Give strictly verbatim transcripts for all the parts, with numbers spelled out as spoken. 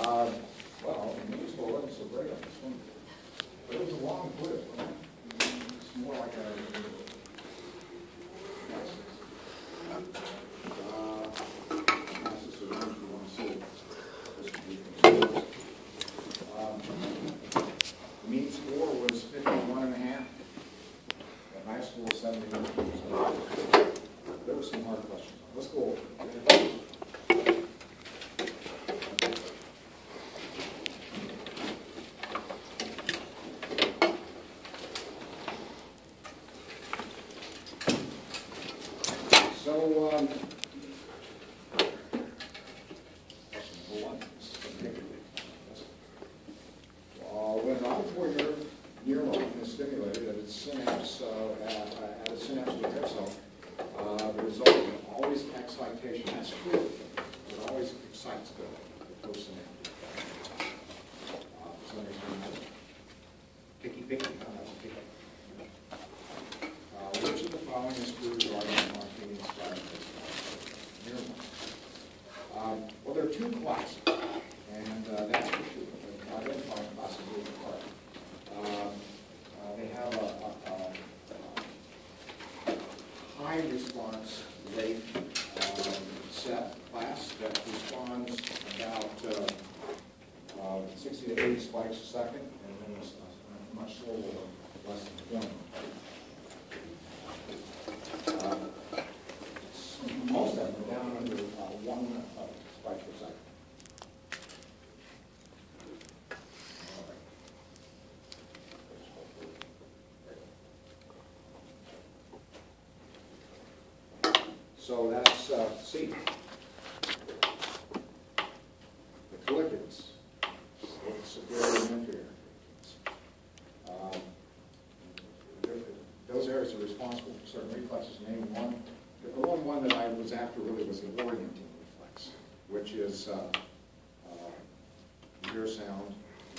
Uh, well, the news flow wasn't so great on this one, but it was a long clip. Right? It's more like a. Uh, this is the one you want to see. Um, the mean score was fifty-one and a half. The high school was seventy-one. So there were some hard questions. Let's go over. So, um, uh, when an auditory nerve neuron is stimulated at its synapse, uh, at, at a synapse of the hair cell, uh, the result is always excitation. That's true. It always excites the, the postsynaptic. Uh, for some reason, picky, picky. No, that's picky. Uh, which of the following is true regarding marketing strategies? Um, well, there are two classes, and uh, that's for sure. The identifying classes are apart. Um, uh, they have a, a, a high response rate um, set class that responds about uh, uh, sixty to eighty spikes a second, and then it's uh, much slower, less than twenty. Uh, most of them are down under uh, one uh, spike per second. So that's uh, C. The colliculus, both superior and inferior. Um, those areas are responsible for certain reflexes. Name one. The only one that I was after really was the orienting reflex, which is uh, uh, ear sound.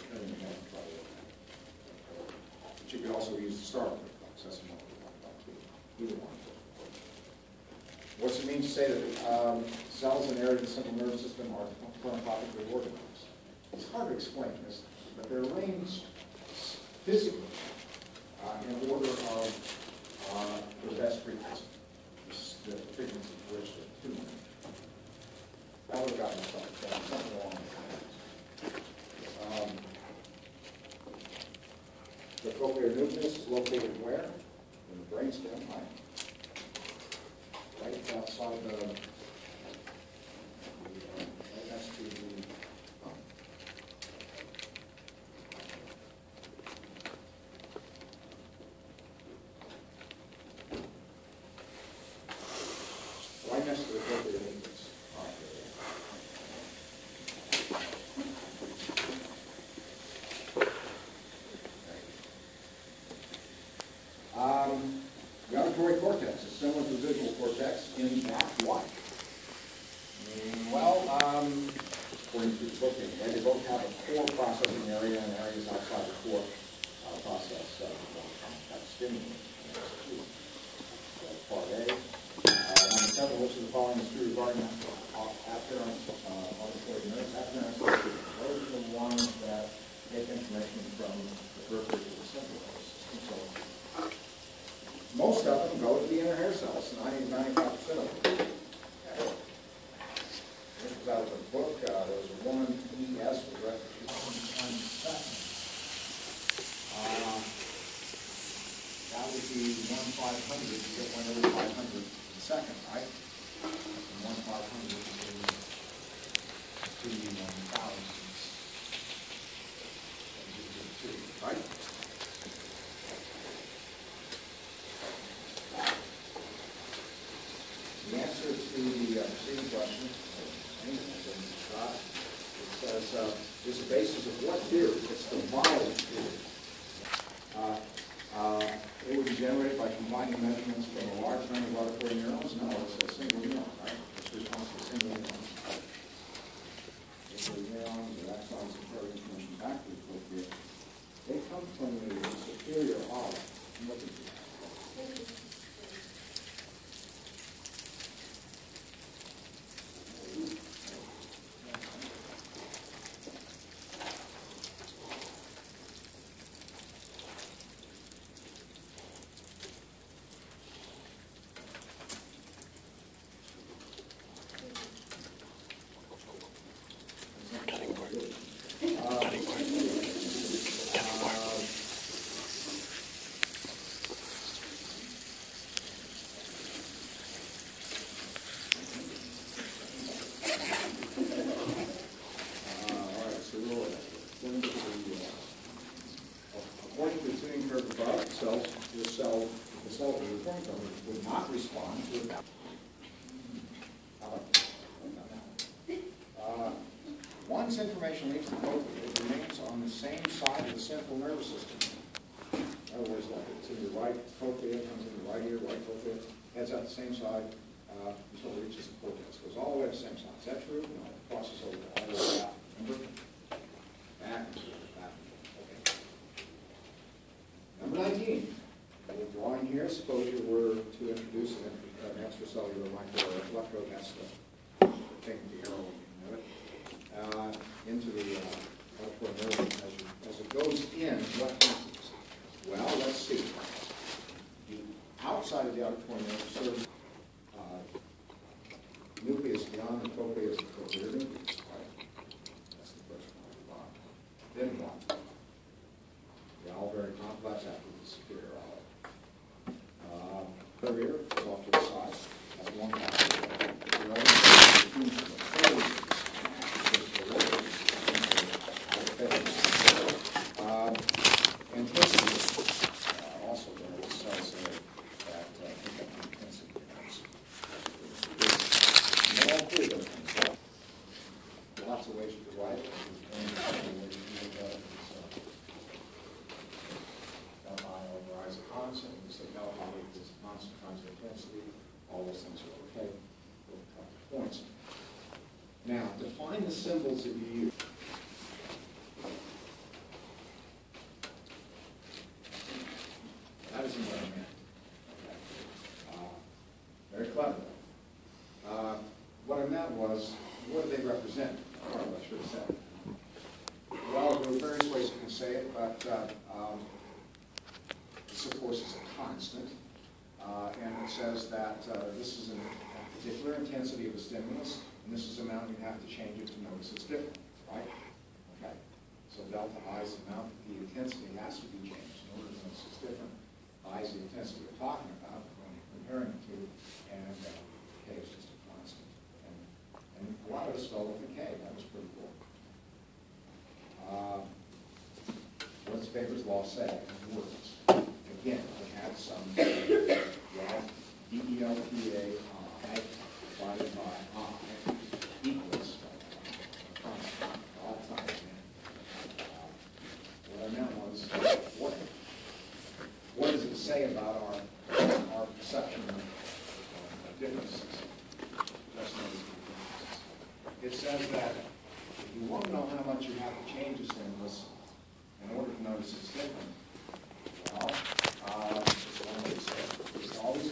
But you could also use the startle reflex. That's another one about too. Either one. What's it mean to say that um, cells in the area of the central nervous system are chronotopically organized? It's hard to explain this, but they're arranged physically uh, in order of uh, the best frequency. The frequency for which the tumor. That would have gotten something, something along those lines. Um, the cochlear nucleus is located where? In the brainstem, right? Right outside the, right next to the, oh. Right next to the cochlear nucleus. All right. Um, the auditory cortex is similar to the visual cortex in that why? Mm, well, um, according to the book, anyway, they both have a core processing area and areas outside the core uh, process uh, that stimulus. So part A. Uh, number seven, which of the following is true regarding apparent uh, auditory nerves? Apparent auditory. Those are the ones that take information from the periphery to the central nervous system. So most of them go to the inner hair cells, ninety to ninety-five percent of them. Okay. This was out of the book. Uh, there was a woman, E S, was read for two thousand times a second. Uh, that would be one five hundred. You get one every five hundred a second, right? And one five hundred is two one thousandths. Right? The answer to the uh, preceding question, it says, uh, is the basis of what theory? It's the Weil theory. Uh, uh, it would be generated by combining measurements from a large number of auditory neurons? No, it's a single neuron, right? It's responsible for single neurons. The neurons, the axons, and carry information back to the cochlear. They come from the superior olive. Look at this. the cell that you're referring to would not respond to that. How about this? Uh, once information leaves the cochlea, it remains on the same side of the central nervous system. In other words, like it's in your right cochlea, comes in your right ear, right cochlea, heads out the same side uh, until it reaches the cortex. Goes all the way to the same side. Is that true? No, it crosses over all the way out. Remember? Back and forth, back and forth. Okay. Number nineteen. The drawing here, suppose you were to introduce an, an extracellular microelectrode, that's the thing, the arrow, you know it, uh, into the uh, auditory nerve. As, you, as it goes in, what happens? Well, let's see. The outside of the auditory nerve serves uh, nucleus beyond the cochlea is the cochlear nucleus, right? That's the first one. Then what? They're all very complex after the superior eye. Uh, her ear is off to the side. That's one part. The other is the huge uh, intensity, uh, also there is cells there that uh, pick up the intensity. It's all three of those things. There are lots of ways to write it. And a couple of ways to do that is uh, delta I over I is a constant. We say delta I is a constant times the intensity. All those things are okay. We'll cut the points. Now, define the symbols that you use. That isn't what I meant. Okay. Uh, very clever. Uh, what I meant was, what do they represent? Or I should have said. Well, there are various ways you can say it, but uh, um, this, of course, is a constant. Uh, and it says that uh, this is an, a particular intensity of a stimulus, and this is the amount you have to change it to notice it's different, right? Okay. So delta I is the amount that the intensity has to be changed in order to notice it's different. I is the intensity we're talking about when you're comparing the two, and uh, K is just a constant. And, and a lot of us spelled with a K. That was pretty cool. Uh, what does Weber's law say in words? Again, we had some, well, D E L T A I divided by I equals constant all times. Uh, what I meant was, what, what does it say about our, our perception of uh, differences? Just notice the differences. It says that if you want to know how much you have to change a stimulus in order to notice it's different, well, uh,